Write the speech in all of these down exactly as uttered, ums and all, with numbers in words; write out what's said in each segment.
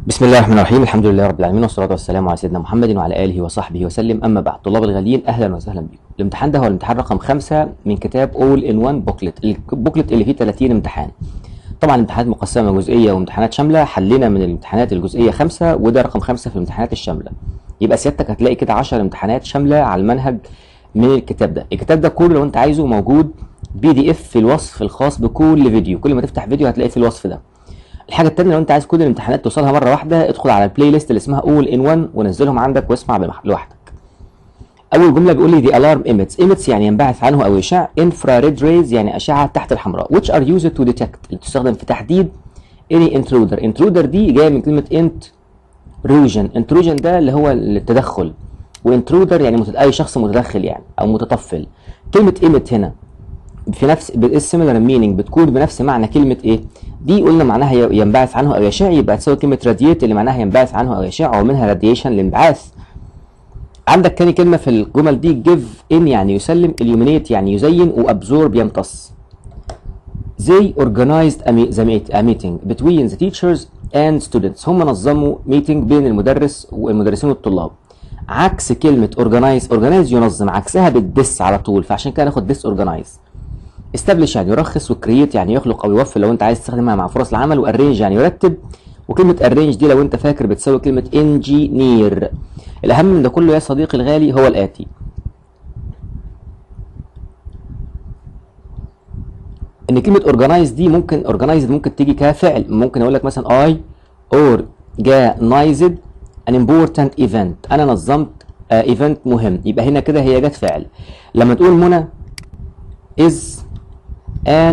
بسم الله الرحمن الرحيم. الحمد لله رب العالمين، والصلاة والسلام على سيدنا محمد وعلى آله وصحبه وسلم. أما بعد، طلاب الغاليين أهلا وسهلا بكم. الامتحان ده هو الامتحان رقم خمسة من كتاب All in One Booklet، البوكلت اللي فيه ثلاثين امتحان. طبعا امتحانات مقسمة جزئية وامتحانات شاملة. حلينا من الامتحانات الجزئية خمسة، وده رقم خمسة في الامتحانات الشاملة. يبقى سيادتك هتلاقي كده عشر امتحانات شاملة على المنهج من الكتاب ده. الكتاب ده كله لو انت عايزه موجود بي دي اف في الوصف الخاص بكل فيديو. كل ما تفتح فيديو هتلاقي في الوصف ده. الحاجه الثانيه، لو انت عايز كل الامتحانات توصلها مره واحده، ادخل على البلاي ليست اللي اسمها اول ان وان ونزلهم عندك واسمع لوحدك. اول جمله بيقول لي the alarm emits emits يعني ينبعث عنه او يشع. infrared rays يعني اشعه تحت الحمراء. which are used to detect اللي تستخدم في تحديد any intruder. intruder دي جايه من كلمه intrusion. intrusion ده اللي هو التدخل، وintruder يعني متد... اي شخص متدخل يعني او متطفل. كلمه emit هنا في نفس بالسيميلر مينينج بتكون بنفس معنى كلمه ايه دي. قلنا معناها ينبعث عنه او يشع، يبقى تساوي كلمه راديات اللي معناها ينبعث عنه او يشع، ومنها راديشن الانبعاث. عندك تاني كلمه في الجمل دي جيف ان يعني يسلم، illuminate يعني يزين، وابزورب يمتص. they organized a meeting between the teachers and students. هم نظموا ميتنج بين المدرس والمدرسين والطلاب. عكس كلمه organize organize ينظم، عكسها بالدس على طول، فعشان كده ناخد this organize. استبلش يعني يرخص، وكرييت يعني يخلق او يوفر لو انت عايز تستخدمها مع فرص العمل، وارينج يعني يرتب. وكلمه ارينج دي لو انت فاكر بتساوي كلمه انجينير. الاهم من ده كله يا صديقي الغالي هو الاتي: ان كلمه اورجنايز دي ممكن اورجنايزد ممكن تيجي كفعل. ممكن اقول لك مثلا اي اورجنايزد ان امبورتنت ايفنت، انا نظمت ايفنت uh, مهم، يبقى هنا كده هي جت فعل. لما تقول منى is an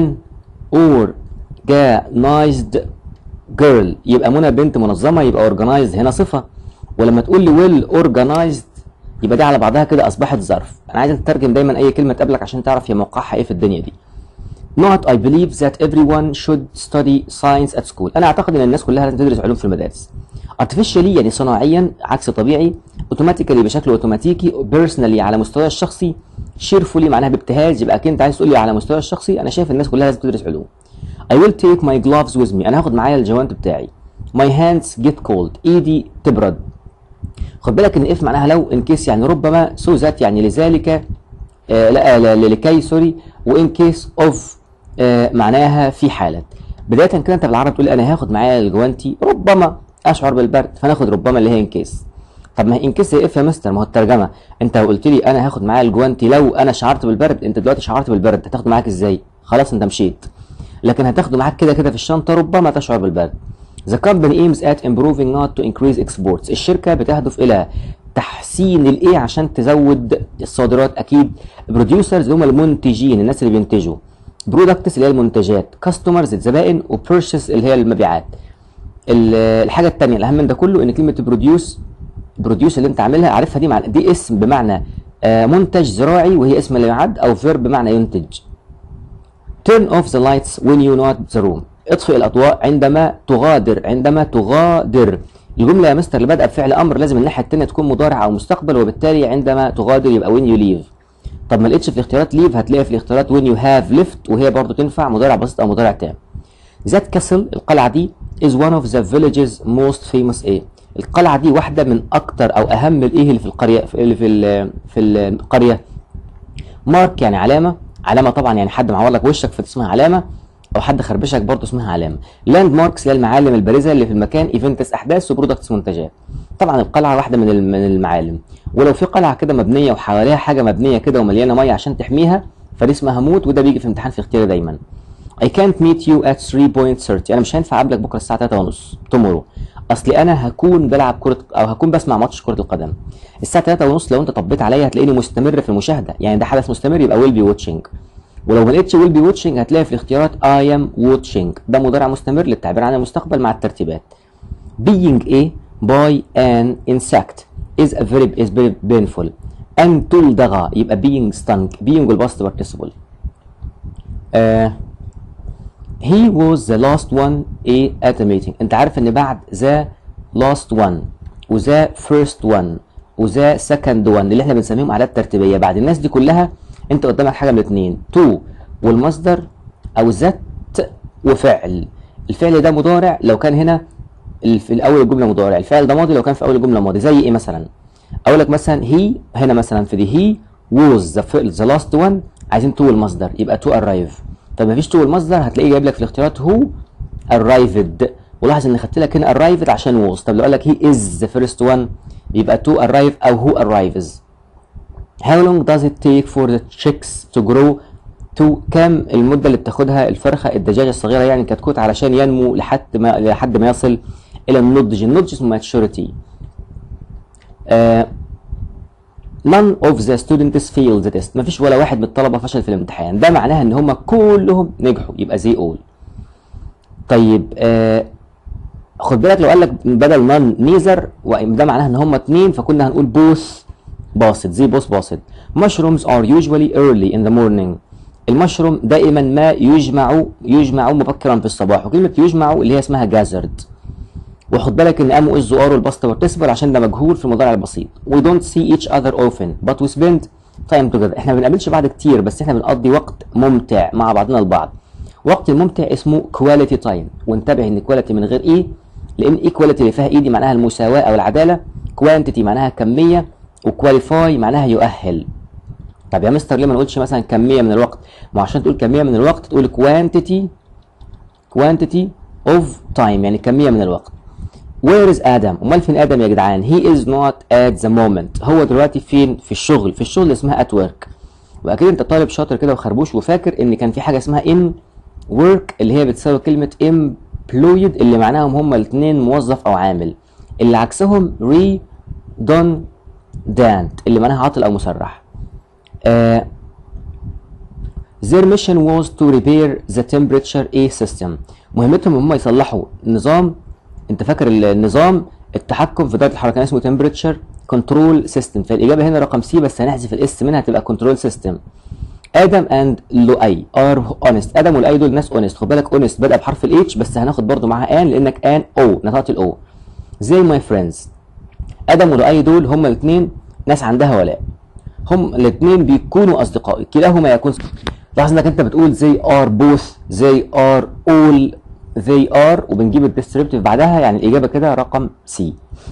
organized girl، يبقى منى بنت منظمه، يبقى organized هنا صفه. ولما تقول لي well organized يبقى دي على بعضها كده اصبحت ظرف. انا عايزك تترجم دايما اي كلمه تقابلك عشان تعرف هي موقعها ايه في الدنيا دي. Not I believe that everyone should study science at school. انا اعتقد ان الناس كلها لازم تدرس علوم في المدارس. artificially يعني صناعيا، عكس طبيعي. automatically بشكل اوتوماتيكي. personally على مستوى الشخصي. cheerfully معناها بابتهاج، يبقى اكيد انت عايز تقول لي على مستوى الشخصي. انا شايف الناس كلها لازم تدرس علوم. I will take my gloves with me، انا هاخد معايا الجوانت بتاعي. my hands get cold، ايدي تبرد. خد بالك ان if معناها لو، in case يعني ربما، so that يعني لذلك، آه لا, لا لكي سوري، وin case of آه معناها في حالة. بداية كده انت بالعربي تقول انا هاخد معايا الجوانتي ربما اشعر بالبرد، فناخد ربما اللي هي in case. طب ما هي ان كيس هي اف يا مستر، ما هو الترجمه. انت لو قلت لي انا هاخد معايا الجوانتي لو انا شعرت بالبرد، انت دلوقتي شعرت بالبرد، هتاخده معاك ازاي؟ خلاص انت مشيت. لكن هتاخده معاك كده كده في الشنطه ربما تشعر بالبرد. The company aims at improving not to increase exports. الشركه بتهدف الى تحسين الايه عشان تزود الصادرات. اكيد producers اللي هم المنتجين، الناس اللي بينتجوا. products اللي هي المنتجات. customers الزبائن، وpurchase اللي هي المبيعات. الحاجه الثانيه الاهم من ده كله ان كلمه produce بروديوس اللي انت عاملها عارفها دي، مع دي اسم بمعنى آه منتج زراعي، وهي اسم لا يعد، او فيرب بمعنى ينتج. turn off the lights when you not the room. اطفئ الاضواء عندما تغادر. عندما تغادر الجمله يا مستر اللي بادئه بفعل امر لازم الناحيه الثانيه تكون مضارع او مستقبل، وبالتالي عندما تغادر يبقى when you leave. طب ما لقيتش في الاختيارات leave، هتلاقي في الاختيارات when you have left، وهي برضو تنفع مضارع بسيط او مضارع تام. that castle القلعه دي is one of the village's most famous ايه. القلعه دي واحده من اكتر او اهم الايه اللي في القريه اللي في ال في القريه. مارك يعني علامه. علامه طبعا يعني حد معور لك وشك فاسمها علامه، او حد خربشك برضه اسمها علامه. لاند ماركس هي المعالم البارزه اللي في المكان. ايفنتس احداث، وبرودكتس منتجات. طبعا القلعه واحده من من المعالم. ولو في قلعه كده مبنيه وحواليها حاجه مبنيه كده ومليانه ميه عشان تحميها، فدي اسمها موت، وده بيجي في امتحان في اختياري دايما. I can't meet you at three thirty. انا مش هينفع اقابلك بكره الساعه تلاتة ونص tomorrow. اصلي انا هكون بلعب كره او هكون بسمع ماتش كره القدم الساعه تلاتة ونص. لو انت طبيت عليا هتلاقيني مستمر في المشاهده، يعني ده حدث مستمر يبقى will be watching. ولو ما لقيتش will be watching هتلاقي في الاختيارات I am watching، ده مضارع مستمر للتعبير عن المستقبل مع الترتيبات. being a by an insect is a verb is very painful. ان تلدغ يبقى being stung. being والباست participle. آه he was the last one a at a meeting. انت عارف ان بعد the last one وذا first one وذا second one اللي احنا بنسميهم اعداد ترتيبيه، بعد الناس دي كلها انت قدامك حاجه من الاثنين، to والمصدر، او ذات وفعل. الفعل ده مضارع لو كان هنا في الاول الجمله مضارع، الفعل ده ماضي لو كان في اول الجمله ماضي. زي ايه مثلا؟ اقول لك مثلا هي، هنا مثلا في دي هي was the the last one، عايزين تو المصدر يبقى to arrive. طب مفيش تو المصدر هتلاقيه جايب لك في الاختيارات who arrived، ولاحظ ان خدت لك هنا arrived عشان was. طب لو قال لك he is the first one يبقى to arrive او who arrives. how long does it take for the chicks to grow to، كام المده اللي بتاخدها الفرخه الدجاجه الصغيره يعني كتكوت علشان ينمو لحد ما لحد ما يصل الى النضج. النضج اسمه maturity. آه none of the students failed the test، مفيش ولا واحد من الطلبه فشل في الامتحان، ده معناها ان هم كلهم نجحوا يبقى they all. طيب آه خد بالك لو قال لك بدل none neither ده معناها ان هم اتنين، فكنا هنقول both باصت زي both باصت. mushrooms are usually early in the morning، المشروم دائما ما يجمع يجمع مبكرا في الصباح، وكلمه يجمع اللي هي اسمها gathered. وخد بالك ان ام واز ار والباست بارتيسيبل عشان ده مجهول في المضارع البسيط. we don't see each other often but we spend time together، احنا ما بنقابلش بعض كتير بس احنا بنقضي وقت ممتع مع بعضنا البعض. وقت الممتع اسمه quality time، وانتبه ان quality من غير ايه، لان equality اللي فيها ايه دي معناها المساواه او العداله، quantity معناها كميه، وكواليفاي معناها يؤهل. طب يا مستر ليه ما نقولش مثلا كميه من الوقت؟ ما عشان تقول كميه من الوقت تقول quantity quantity of time، يعني كميه من الوقت. Where is آدم؟ أمال فين آدم يا جدعان؟ He is not at the moment، هو دلوقتي فين؟ في الشغل، في الشغل اسمها at work. وأكيد أنت طالب شاطر كده وخربوش وفاكر إن كان في حاجة اسمها in work اللي هي بتساوي كلمة employed اللي معناهم هما الاتنين موظف أو عامل، اللي عكسهم redundant اللي معناها عاطل أو مسرح. uh, their mission was to repair the temperature A system، مهمتهم هم يصلحوا نظام، انت فاكر النظام التحكم في درجه الحراره كان اسمه temperature control system، فالاجابه هنا رقم سي بس هنحذف الاس منها تبقى control system. ادم اند لؤي ار اونست، ادم ولؤي دول ناس اونست، خد بالك اونست بدأ بحرف الاتش بس هناخد برضو معاها ان لانك ان او نطقت الاو. زي ماي فريندز، ادم ولؤي دول هما الاثنين ناس عندها ولاء، هم الاثنين بيكونوا اصدقائي، كلاهما يكون. لاحظ انك انت بتقول زي ار بوث، زي ار اول، they are وبنجيب الديسكريبتيف بعدها، يعني الإجابة كده رقم سي.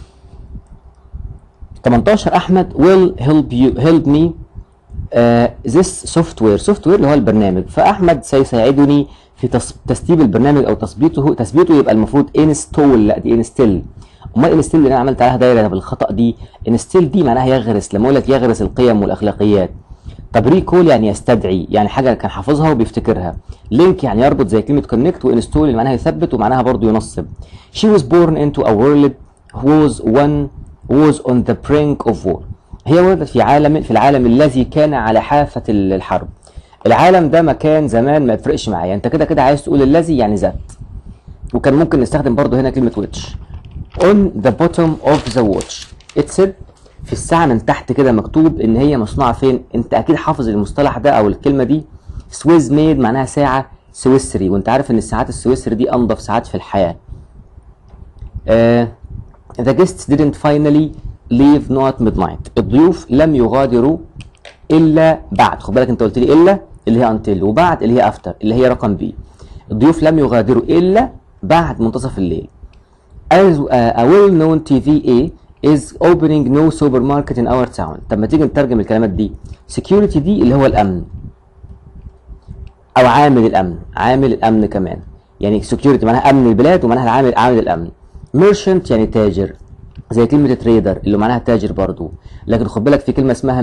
تمنتاشر أحمد will help you help me uh, this software، software اللي هو البرنامج، فأحمد سيساعدني في تسطيب البرنامج أو تثبيته، تثبيته يبقى المفروض install، لا دي install. أمال install اللي أنا عملت عليها دايرة بالخطأ دي، install دي معناها يغرس، لما أقول لك يغرس القيم والأخلاقيات. طب ريكول يعني يستدعي، يعني حاجه كان حافظها وبيفتكرها. لينك يعني يربط زي كلمه كونكت، وانستول اللي معناها يثبت ومعناها برضو ينصب. She was born into a world was one was on the brink of war، هي ولدت في عالم في العالم الذي كان على حافه الحرب. العالم ده مكان زمان ما يفرقش معايا، انت كده كده عايز تقول الذي يعني ذات، وكان ممكن نستخدم برضو هنا كلمه which. on the bottom of the watch it's في الساعة من تحت كده مكتوب ان هي مصنوعة فين، انت اكيد حافظ المصطلح ده او الكلمة دي. سويس ميد معناها ساعة سويسري، وانت عارف ان الساعات السويسري دي انضف ساعات في الحياة. uh, The guests didn't finally leave not midnight، الضيوف لم يغادروا الا بعد، خد بالك انت قلت لي الا اللي هي until، وبعد اللي هي after اللي هي رقم بي. الضيوف لم يغادروا الا بعد منتصف الليل. As uh, a well known تي في A is opening no supermarket in our town. طب ما تيجي نترجم الكلمات دي. security دي اللي هو الامن او عامل الامن، عامل الامن كمان، يعني security معناها امن البلاد ومعناها العامل عامل الامن. merchant يعني تاجر، زي كلمه trader اللي معناها تاجر برضو، لكن خد بالك في كلمه اسمها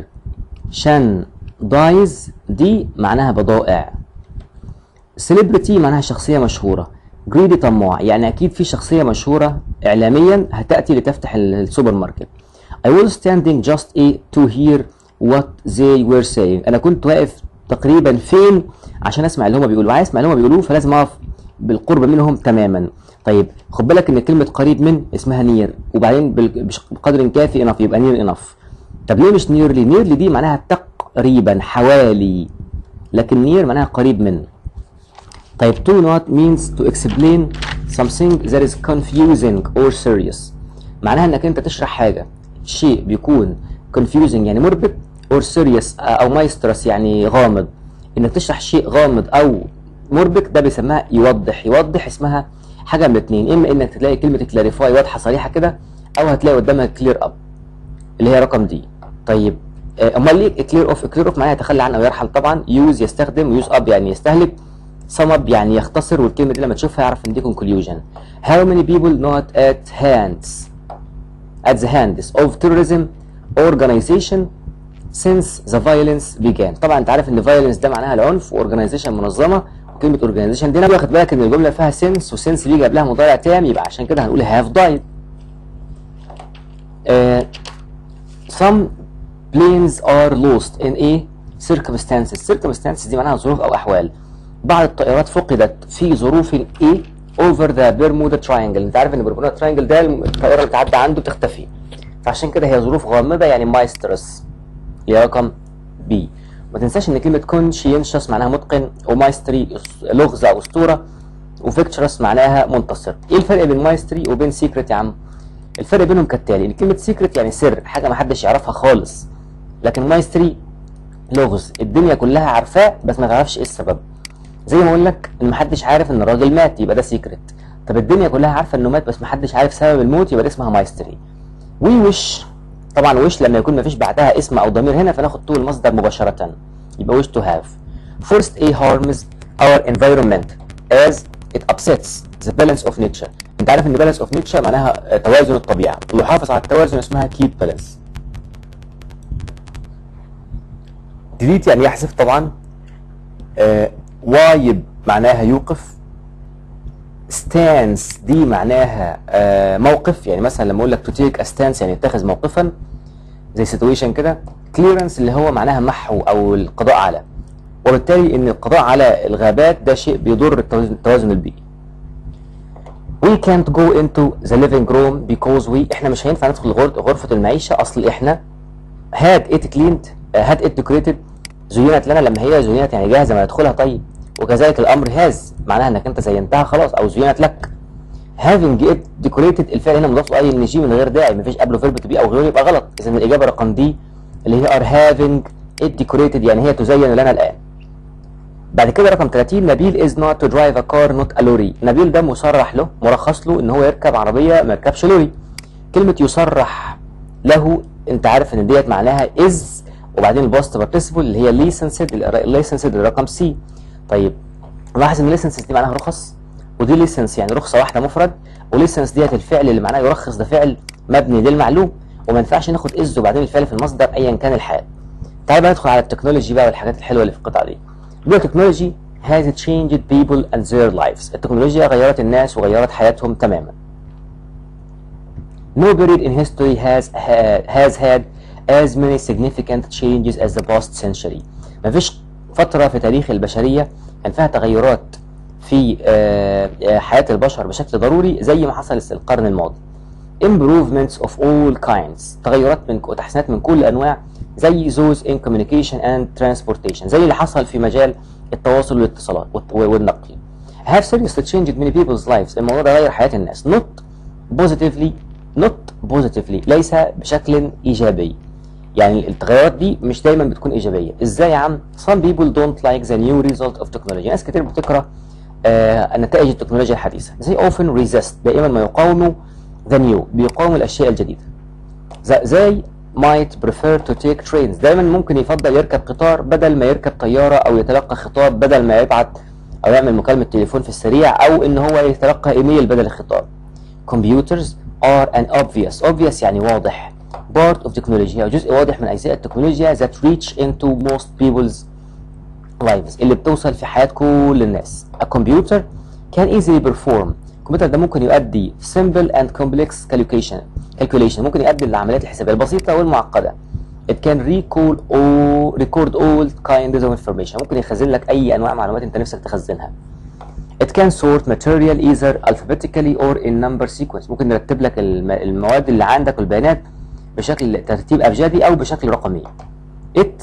merchandise دي معناها بضائع. celebrity معناها شخصيه مشهوره. جريدي طماع، يعني اكيد في شخصيه مشهوره اعلاميا هتاتي لتفتح السوبر ماركت. I was standing just a to hear what they were saying، انا كنت واقف تقريبا فين عشان اسمع اللي هم بيقولوا، عايز اسمع اللي هم بيقولوه فلازم اقف بالقرب منهم تماما. طيب خد بالك ان كلمه قريب من اسمها نير، وبعدين بقدر كافي انف يبقى نير انف. طب ليه مش نيرلي؟ نيرلي دي معناها تقريبا حوالي، لكن نير معناها قريب من. طيب to not means to explain something that is confusing or serious، معناها انك انت تشرح حاجه شيء بيكون confusing يعني مربك or serious او مايسترس يعني غامض. انك تشرح شيء غامض او مربك ده بيسمها يوضح، يوضح اسمها حاجه من الاثنين، اما انك تلاقي كلمه كلاريفاي واضحه صريحه كده، او هتلاقي قدامها كلير اب اللي هي رقم دي. طيب امال ليه كلير اوف؟ كلير اوف معناها يتخلى عنه او يرحل طبعا، يوز يستخدم، ويوز اب يعني يستهلك، sum up يعني يختصر، والكلمه دي لما تشوفها اعرف ان دي conclusion. How many people not at hands at the hands of terrorism organization since the violence began. طبعا انت عارف ان violence ده معناها العنف، واورجنايزيشن منظمه، وكلمه organization دي واخد بالك ان الجمله فيها since، وسنس بيجي قبلها مضارع تام، يبقى عشان كده هنقول have died. uh, some planes are lost in a circumstances. circumstances دي معناها ظروف او احوال. بعض الطائرات فقدت في ظروف ايه over the Bermuda Triangle. انت عارف ان Bermuda Triangle ده الطائره اللي بتعدي عنده تختفي، فعشان كده هي ظروف غامضه يعني مايسترس اللي هي رقم بي. ما تنساش ان كلمه conscientious معناها متقن، ومايستري لغز او اسطوره، وفيكتشرس معناها منتصر. ايه الفرق بين مايستري وبين سيكريت يا عم؟ الفرق بينهم كالتالي، ان كلمه سيكريت يعني سر، حاجه ما حدش يعرفها خالص، لكن مايستري لغز الدنيا كلها عارفاه بس ما تعرفش ايه السبب. زي ما اقول لك ان ما حدش عارف ان الراجل مات يبقى ده سيكريت، طب الدنيا كلها عارفه انه مات بس ما حدش عارف سبب الموت يبقى ده اسمها مايستري. وي وش، طبعا وش لما يكون ما فيش بعدها اسم او ضمير هنا فناخد طول المصدر مباشره، يبقى wish to have. First A harms our environment as it upsets the balance of nature. انت عارف ان balance of nature معناها توازن الطبيعه، ويحافظ على التوازن اسمها keep balance. delete يعني يحذف طبعا. آه وايب معناها يوقف. stance دي معناها آه موقف، يعني مثلا لما اقول لك to take a stance يعني يتخذ موقفا زي situation كده. clearance اللي هو معناها محو او القضاء على، وبالتالي ان القضاء على الغابات ده شيء بيضر التوازن البيئي. we can't go into the living room because we، احنا مش هينفع ندخل غرفة المعيشة اصل احنا had it cleaned had it decorated، زينت لنا لما هي زينت يعني جاهزة ما ندخلها. طيب وكذلك الامر has معناها انك انت زينتها خلاص او زينت لك. having it decorated الفعل هنا مضاف له اي ان جي من غير داعي، مفيش قبله فيرب تو بي او غيره يبقى غلط، اذا الاجابة رقم دي اللي هي are having it decorated يعني هي تزين لنا الان. بعد كده رقم ثلاثين نبيل is not to drive a car not a lorry. نبيل ده مصرح له مرخص له ان هو يركب عربيه ما يركبش لوري. كلمه يصرح له انت عارف ان ديت معناها is وبعدين الباست بارتيسيبل اللي هي licensed. licensed رقم سي. طيب لاحظ ان license دي معناها رخص، ودي license يعني رخصه واحده مفرد، وليسنس ديت الفعل اللي معناه يرخص ده فعل مبني للمعلوم، وما ينفعش ناخد is وبعدين الفعل في المصدر ايا كان الحال. تعال بقى ندخل على التكنولوجي بقى والحاجات الحلوه اللي في القطعه دي. التكنولوجي has changed people and their lives. التكنولوجيا غيرت الناس وغيرت حياتهم تماما. No period in history has has had as many significant changes as the past century. مفيش فترة في تاريخ البشرية كان فيها تغيرات في حياة البشر بشكل ضروري زي ما حصل في القرن الماضي. Improvements of all kinds. تغيرات من وتحسينات من كل الأنواع زي those in communication and transportation، زي اللي حصل في مجال التواصل والاتصالات والنقل. have seriously changed many people's lives. الموضوع ده غير حياة الناس not positively not positively ليس بشكل إيجابي. يعني التغيرات دي مش دايما بتكون إيجابية. إزاي يا عم؟ some people don't like the new result of technology. ناس كتير بتكره آه نتائج التكنولوجيا الحديثة. they often resist دائما ما يقاوموا the new، بيقاوموا الأشياء الجديدة. they might prefer to take trains. دايما ممكن يفضل يركب قطار بدل ما يركب طيارة، او يتلقى خطاب بدل ما يبعت او يعمل مكالمة تليفون في السريع، او ان هو يتلقى ايميل بدل الخطاب. computers are an obvious obvious يعني واضح part of technology، او جزء واضح من اجزاء التكنولوجيا that reach into most people's lives اللي بتوصل في حياة كل الناس. a computer can easily perform. الكمبيوتر ده ممكن يؤدي simple and complex calculation calculation ممكن يؤدي للعمليات الحسابية البسيطة والمعقدة. it can recall all record all kinds of information. ممكن يخزن لك أي أنواع معلومات أنت نفسك تخزنها. it can sort material either alphabetically or in number sequence. ممكن نرتب لك المواد اللي عندك والبيانات بشكل ترتيب أبجدي أو بشكل رقمي. it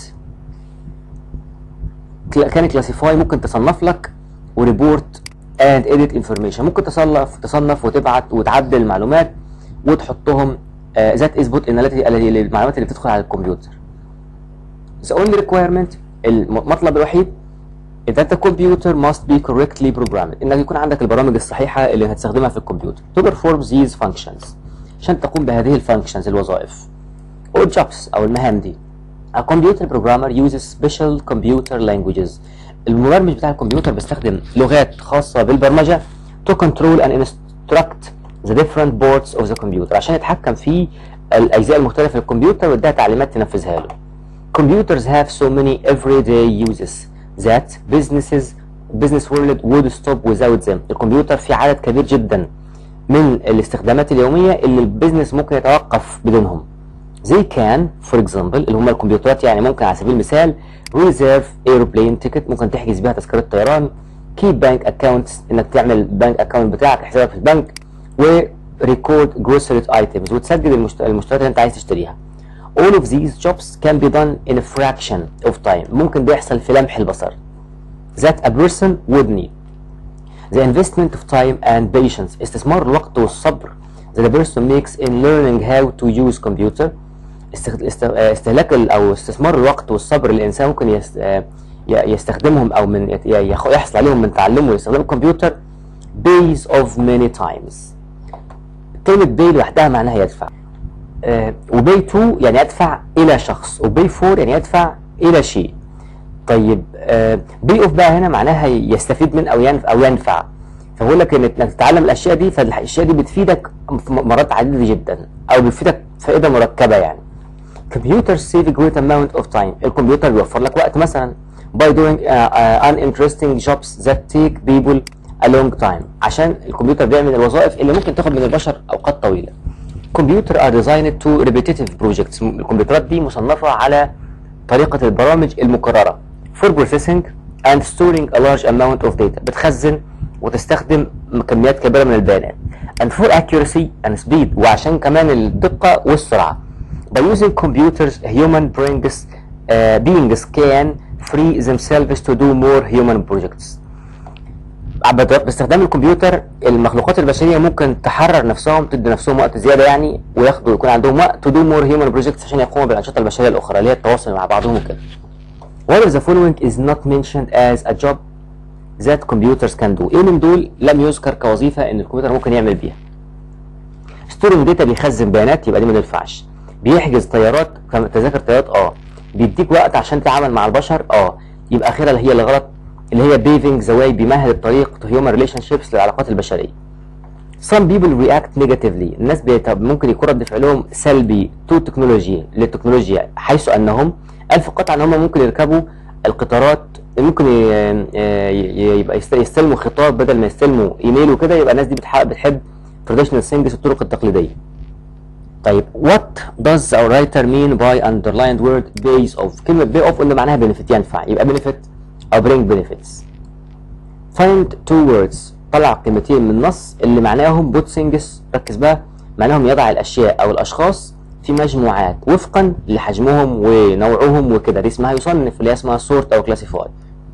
can classify ممكن تصنف لك وريبورت and edit information. ممكن تصنف تصنف وتبعت وتعدل المعلومات وتحطهم ذات اثبت ان المعلومات اللي بتدخل على الكمبيوتر. the only requirement المطلب الوحيد that the computer must be correctly programmed. انك يكون عندك البرامج الصحيحه اللي هتستخدمها في الكمبيوتر to perform these functions عشان تقوم بهذه الفانكشنز الوظائف or jobs او المهام دي. A computer programmer uses special computer languages. المبرمج بتاع الكمبيوتر بيستخدم لغات خاصه بالبرمجه to control and instruct the different parts of the computer عشان يتحكم في الاجزاء المختلفه للكمبيوتر ويديها تعليمات تنفذها له. Computers have so many everyday uses that businesses business world would stop without them. الكمبيوتر في عدد كبير جدا من الاستخدامات اليوميه اللي البيزنس ممكن يتوقف بدونهم. They can for example اللي هم الكمبيوترات يعني ممكن على سبيل المثال reserve airplane ticket ممكن تحجز بيها تذكره طيران. keep bank accounts انك تعمل بنك اكونت بتاعك حسابك في البنك. و record grocery items وتسجل المشتريات اللي انت عايز تشتريها. All of these jobs can be done in a fraction of time. ممكن ده يحصل في لمح البصر. That a person would need. The investment of time and patience. استثمار الوقت والصبر that a person makes in learning how to use computer. استهلاك او استثمار الوقت والصبر اللي الانسان ممكن يستخدمهم او من يحصل عليهم من تعلمه واستخدام الكمبيوتر days of many times. كلمة باي لوحدها معناها يدفع. آه وباي تو يعني يدفع إلى شخص، وباي فور يعني يدفع إلى شيء. طيب آه باي اوف بقى هنا معناها يستفيد من أو ينفع أو ينفع. فبقول لك إنك تتعلم الأشياء دي فالأشياء دي بتفيدك مرات عديدة جدا أو بتفيدك فائدة مركبة يعني. Computers save a great amount of time. الكمبيوتر بيوفر لك وقت مثلا by doing uh, uh, uninteresting jobs that take people a long time. عشان الكمبيوتر بيعمل الوظائف اللي ممكن تاخد من البشر اوقات طويله. Computer are designed to repetitive projects. الكمبيوترات دي مصنفه على طريقه البرامج المكرره for processing and storing a large amount of data. بتخزن وتستخدم كميات كبيره من البيانات. and for accuracy and speed وعشان كمان الدقه والسرعه. By using computers human beings uh, beings can free themselves to do more human projects. باستخدام الكمبيوتر المخلوقات البشريه ممكن تحرر نفسهم تدي نفسهم وقت زياده يعني وياخدوا يكون عندهم وقت to do more human projects عشان يقوموا بالانشطه البشريه الاخرى اللي هي التواصل مع بعضهم وكده. What of the following is not mentioned as a job that computers can do. ايه من دول لم يذكر كوظيفه ان الكمبيوتر ممكن يعمل بيها؟ storing data بيخزن بيانات يبقى دي ما تنفعش. بيحجز طيارات تذاكر طيارات اه. بيديك وقت عشان تتعامل مع البشر اه. يبقى اخرها اللي هي الغلط اللي هي paving the way بيمهد الطريق to human relationships للعلاقات البشريه. Some people react negatively. الناس بيت... ممكن يكون رد فعلهم سلبي to تكنولوجيا للتكنولوجيا حيث انهم الف قطعا ان هم ممكن يركبوا القطارات ممكن ي... ي... يبقى يستلموا خطاب بدل ما يستلموا ايميل وكده يبقى الناس دي بتح... بتحب traditional things الطرق التقليديه. طيب what does our writer mean by underlined word base of؟ كلمه base of اللي معناها benefit ينفع يبقى benefit أو bring benefits. find two words طلع كلمتين من النص اللي معناهم put things ركز بقى معناهم يضع الأشياء أو الأشخاص في مجموعات وفقا لحجمهم ونوعهم وكده دي اسمها يصنف اللي اسمها sort أو classify.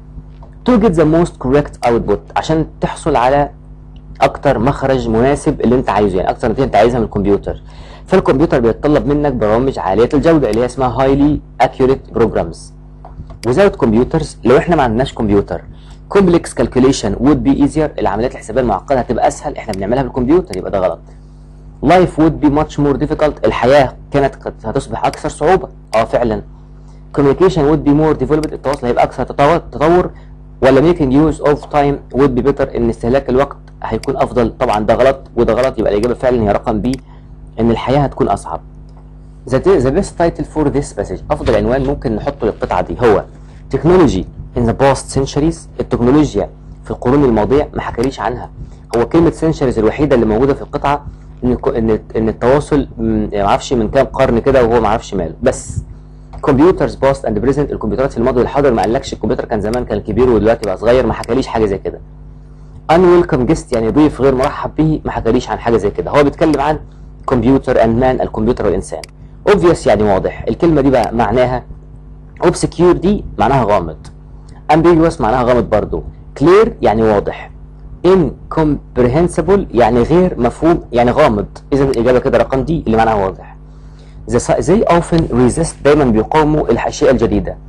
to get the most correct output عشان تحصل على أكتر مخرج مناسب اللي أنت عايزه يعني أكتر نتيجة أنت عايزها من الكمبيوتر. فالكمبيوتر بيتطلب منك برامج عالية الجودة اللي هي اسمها highly accurate programs. without computers لو احنا ما عندناش كمبيوتر complex calculation would be easier العمليات الحسابيه المعقده هتبقى اسهل احنا بنعملها بالكمبيوتر يبقى ده غلط. life would be much more difficult الحياه كانت هتصبح اكثر صعوبه اه فعلا. communication would be more developed التواصل هيبقى اكثر تطور ولا making use of time would be better ان استهلاك الوقت هيكون افضل طبعا ده غلط وده غلط يبقى الاجابه فعلا هي رقم بي ان الحياه هتكون اصعب. The, the best title for this passage أفضل عنوان ممكن نحطه للقطعة دي هو Technology in the past centuries. التكنولوجيا في القرون الماضية ما حكاليش عنها. هو كلمة centuries الوحيدة اللي موجودة في القطعة إن إن إن التواصل ما اعرفش من كام قرن كده وهو ما اعرفش ماله بس. Computers past and present الكمبيوترات في الماضي والحاضر ما قالكش الكمبيوتر كان زمان كان كبير ودلوقتي بقى صغير ما حكاليش حاجة زي كده. Unwelcome guest يعني ضيف غير مرحب به ما حكاليش عن حاجة زي كده. هو بيتكلم عن computer and man الكمبيوتر والإنسان. obvious يعني واضح. الكلمة دي بقى معناها obscure دي معناها غامض. ambiguous معناها غامض برضو. clear يعني واضح. incomprehensible يعني غير مفهوم يعني غامض. إذا الإجابة كده رقم دي اللي معناها واضح. they often resist دايما بيقاوموا الأشياء الجديدة.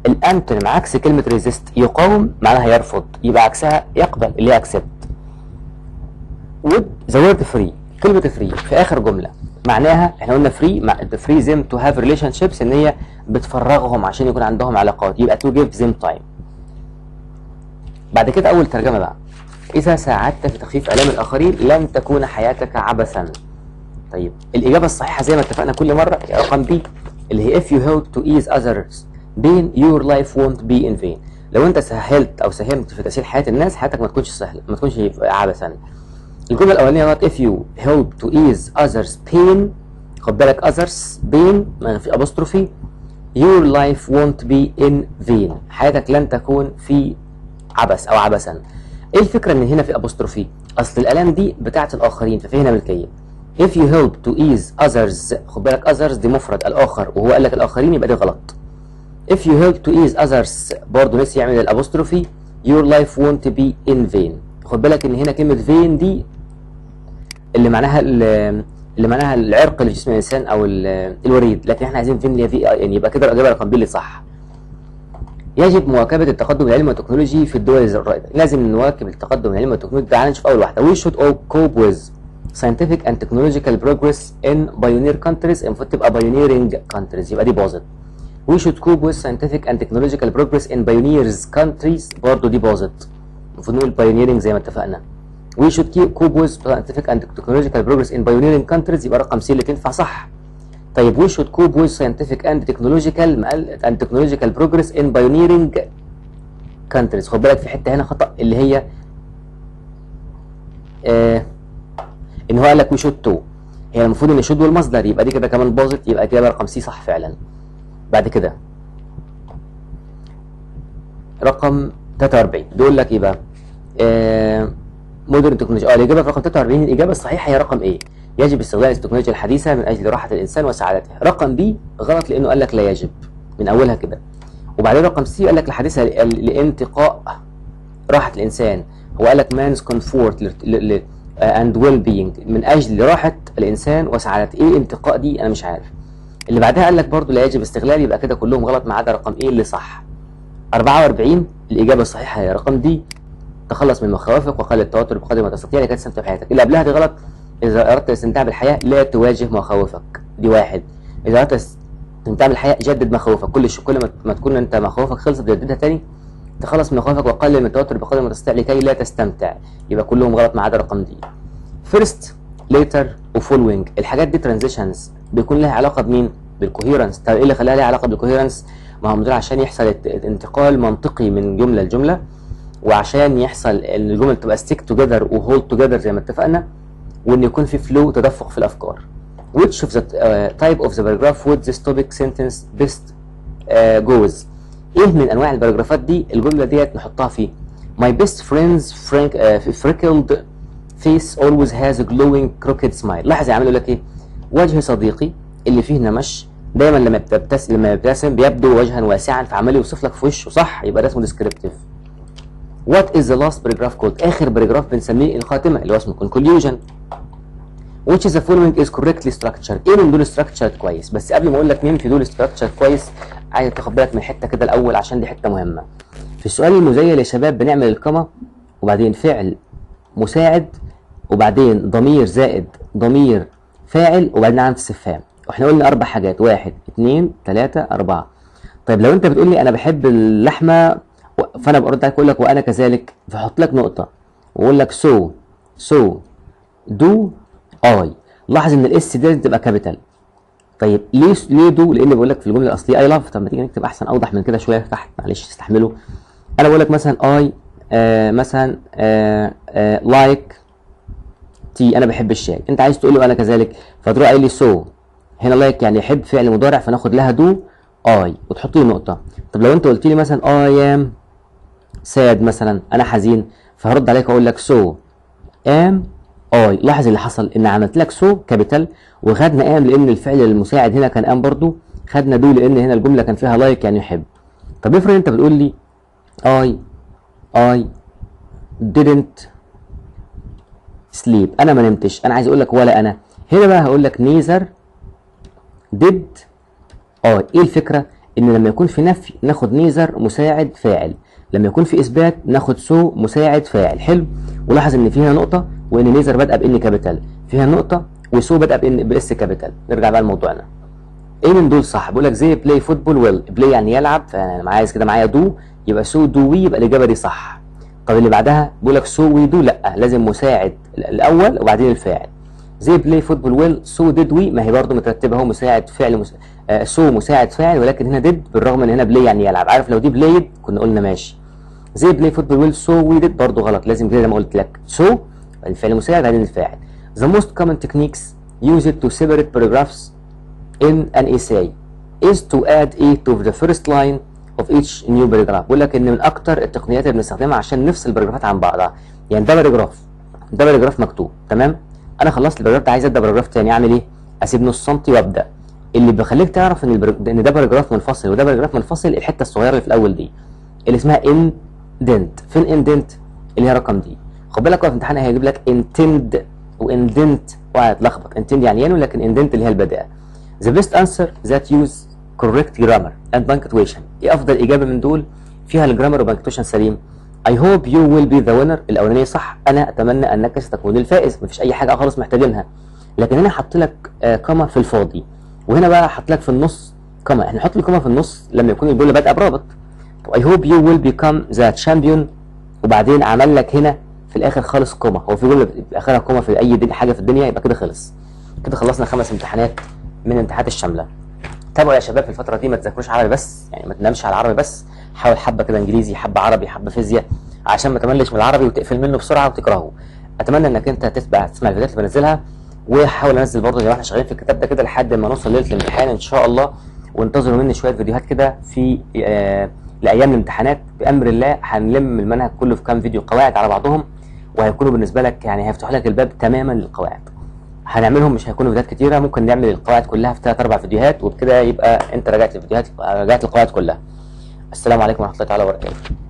الانتونيم عكس كلمه ريزيست يقاوم معناها يرفض، يبقى عكسها يقبل اللي هي اكسبت. would the word free، كلمه فري في اخر جمله معناها احنا قلنا فري مع فري them to have relationships ان هي بتفرغهم عشان يكون عندهم علاقات، يبقى to give them time. بعد كده اول ترجمه بقى، اذا ساعدت في تخفيف الام الاخرين لن تكون حياتك عبثا. طيب الاجابه الصحيحه زي ما اتفقنا كل مره يا رقم بي اللي هي if you help to ease others pain your life won't be in vain. لو انت سهلت او ساهمت في تسهيل حياه الناس حياتك ما تكونش سهله، ما تكونش عبثا. الجمله الاولانيه غلط، if you help to ease others pain، خد بالك others pain ما في apostrophe، your life won't be in vain، حياتك لن تكون في عبث او عبثا. ايه الفكره ان هنا في apostrophe؟ اصل الالام دي بتاعت الاخرين ففي هنا ملكيه. if you help to ease others، خد بالك others دي مفرد الاخر وهو قال لك الاخرين يبقى دي غلط. if you help to ease others برضه نسي يعمل الابوستروفي your life won't be in vain. خد بالك ان هنا كلمه vain دي اللي معناها اللي معناها العرق اللي في جسم الانسان او الوريد، لكن احنا عايزين فين في اي ان، يبقى كده الاجابه رقم بي اللي صح. يجب مواكبه التقدم العلمي والتكنولوجي في الدول الرائده، لازم نواكب التقدم العلمي والتكنولوجي. تعالى نشوف اول واحده، we should all cope with scientific and technological progress in pioneer countries، المفروض تبقى pioneering countries يبقى دي باظت. we should cope with scientific and technological progress in pioneers countries برضه دي باظت، المفروض نقول pioneering زي ما اتفقنا. we should keep cope with scientific and technological progress in pioneering countries يبقى رقم سي اللي تنفع صح. طيب we should cope with scientific and technological and technological progress in pioneering countries، خد بالك في حته هنا خطا اللي هي آه ان هو قال لك we should to، هي المفروض ان should والمصدر، يبقى دي كده كمان باظت، يبقى كده رقم سي صح فعلا. بعد كده رقم تلاتة وأربعين بيقول لك ايه بقى؟ آه مودرن تكنولوجيا. اه الاجابه في رقم تلاتة وأربعين الاجابه الصحيحه هي رقم ايه؟ يجب استغلال التكنولوجيا الحديثه من اجل راحه الانسان وسعادته. رقم بي غلط لانه قال لك لا يجب من اولها كده. وبعدين رقم سي قال لك الحديثه لانتقاء راحه الانسان، هو قال لك مانز كومفورت اند ويل بينج من اجل راحه الانسان وسعادته. ايه انتقاء دي؟ انا مش عارف. اللي بعدها قال لك برضه لا يجب استغلال، يبقى كده كلهم غلط ما عدا رقم ايه اللي صح. أربعة وأربعين الاجابه الصحيحه هي رقم دي، تخلص من مخاوفك وقلل التوتر بقدر ما تستطيع لكي تستمتع بحياتك. اللي قبلها دي غلط، اذا اردت الاستمتاع بالحياه لا تواجه مخاوفك، دي واحد. اذا اردت الاستمتاع بالحياه جدد مخاوفك، كل ش... كل ما تكون انت مخاوفك خلصت تجددها تاني. تخلص من مخاوفك وقلل من التوتر بقدر ما تستطيع لكي لا تستمتع، يبقى كلهم غلط ما عدا رقم دي. فيرست ليتر وفولوينج الحاجات دي ترانزيشنز بيكون لها علاقه بمين؟ بالكوهيرنس. طب ايه اللي خلاها لها علاقه بالكوهيرنس؟ ما هم دول عشان يحصل انتقال منطقي من جمله لجمله، وعشان يحصل ان الجمل تبقى ستيك توجذر وهولد توجذر زي ما اتفقنا، وان يكون في فلو تدفق في الافكار. which of the uh, type of the paragraph would this topic sentence best uh, goes؟ ايه من انواع الباراجرافات دي الجمله ديت نحطها فيه؟ my best friend's frank uh, freckled face always has a glowing crooked smile. لاحظ يعملوا لك ايه؟ وجه صديقي اللي فيه نمش دايما لما بتبتسم لما يبتسم بيبدو وجها واسعا، فعمال يوصف لك في وشه صح، يبقى ده اسمه descriptive. what is the last paragraph called؟ اخر باراجراف بنسميه الخاتمه اللي هو اسمه conclusion. which is the following is correctly structured؟ ايه من دول structured كويس؟ بس قبل ما اقول لك مين في دول structured كويس عايز تاخد بالك من حته كده الاول عشان دي حته مهمه. في السؤال المزيل يا شباب بنعمل الكما وبعدين فعل مساعد وبعدين ضمير زائد ضمير فاعل وبعدين علامه استفهام، واحنا قلنا اربع حاجات، واحد اثنين ثلاثه اربعه. طيب لو انت بتقول لي انا بحب اللحمه فانا برد عليك اقول لك وانا كذلك، فاحط لك نقطه واقول لك سو سو دو اي. لاحظ ان الاس دي تبقى كابيتال. طيب ليه ليه دو؟ لان بقول لك في الجمله الاصليه اي لاف. طب ما تيجي نكتب احسن اوضح من كده شويه تحت، معلش استحملوا. انا بقول لك مثلا اي آه مثلا آه آه لايك تي، انا بحب الشاي، انت عايز تقول له انا كذلك، فتروح قايل لي سو هنا لايك يعني يحب فعل مضارع فناخد لها دو اي وتحط لي نقطه. طب لو انت قلت لي مثلا اي ام ساد مثلا انا حزين، فهرد عليك اقول لك سو ام اي. لاحظ اللي حصل ان عملت لك سو كابيتال وخدنا ام لان الفعل المساعد هنا كان ام برضو، خدنا دو لان هنا الجمله كان فيها لايك يعني يحب. طب افرض انت بتقول لي اي اي didn't sleep، انا ما نمتش، انا عايز اقول لك ولا انا. هنا بقى هقول لك neither did I. ايه الفكره؟ ان لما يكون في نفي ناخد نيزر مساعد فاعل، لما يكون في اثبات ناخد سو مساعد فاعل. حلو. ولاحظ ان فيها نقطه وان نيزر بادئه بان كابيتال، فيها نقطه وسو بادئه بان باس كابيتال. نرجع بقى لموضوعنا. ايه من دول صح؟ بقول لك زي بلاي فوتبول ويل، بلاي يعني يلعب، فانا عايز كده معايا دو، يبقى سو دو وي، يبقى الاجابه دي صح. طب اللي بعدها بقول لك سو وي دو، لا لازم مساعد الاول وبعدين الفاعل. زي بلاي فوتبول ويل سو ديد وي، ما هي برضه مترتبه اهو مساعد فعل مس... آه سو مساعد فاعل، ولكن هنا ديد بالرغم ان هنا بلاي يعني يلعب. عارف لو دي بلايد كنا قلنا ماشي. زي بلاي فوتبول ويل سو وي ديد برضه غلط، لازم كده زي ما قلت لك سو الفعل مساعد بعدين الفاعل. The most common techniques used to separate paragraphs in an essay is to add a to the first line of each new paragraph. بقول لك ان من اكتر التقنيات اللي بنستخدمها عشان نفصل الباراجرافات عن بعضها. يعني ده باراجراف، ده باراجراف مكتوب تمام، انا خلصت الباراجراف ده عايز ابدا باراجراف تاني، اعمل ايه؟ اسيب نص سنتي وابدا. اللي بيخليك تعرف ان البر... ان ده باراجراف منفصل وده باراجراف منفصل الحته الصغيره اللي في الاول دي اللي اسمها اندنت. فين اندنت؟ اللي هي رقم دي. خد بالك في الامتحان هيجيب لك انتند واندنت وهتلخبط. انتند يعني ينوي، لكن اندنت اللي هي البدايه. The best answer that use correct grammar and punctuation. ايه افضل اجابه من دول فيها الجرامر وبنكتويشن سليم؟ I hope you will be the winner. الاولانيه صح، انا اتمنى انك ستكون الفائز، مفيش اي حاجه خالص محتاجينها. لكن هنا حط لك آه كما في الفاضي، وهنا بقى حط لك في النص كما. احنا نحط الكما في النص لما يكون الجمله بادئه برابط. I hope you will become the champion، وبعدين عمل لك هنا في الاخر خالص كوما. هو في جمله في اخرها كوما في اي حاجه في الدنيا؟ يبقى كده خلص. كده خلصنا خمس امتحانات من الامتحانات الشامله. تابعوا يا شباب في الفتره دي، ما تذاكروش عربي بس، يعني ما تنامش على العربي بس، حاول حبه كده انجليزي، حبه عربي، حبه فيزياء، عشان ما تملش من العربي وتقفل منه بسرعه وتكرهه. اتمنى انك انت تتبع تسمع الفيديوهات اللي بنزلها، وحاول انزل برضه زي ما احنا شغالين في الكتاب ده كده لحد ما نوصل ليله الامتحان ان شاء الله. وانتظروا مني شويه فيديوهات كده في آه لايام الامتحانات بامر الله. هنلم المنهج كله في كام فيديو قواعد على بعضهم، وهيكونوا بالنسبه لك يعني هيفتحوا لك الباب تماما للقواعد. هنعملهم مش هيكونوا فيديوهات كتيره، ممكن نعمل القواعد كلها في ثلاث اربع فيديوهات، وبكده يبقى انت راجعت الفيديوهات، راجعت القواعد كلها. السلام عليكم ورحمه الله تعالى وبركاته.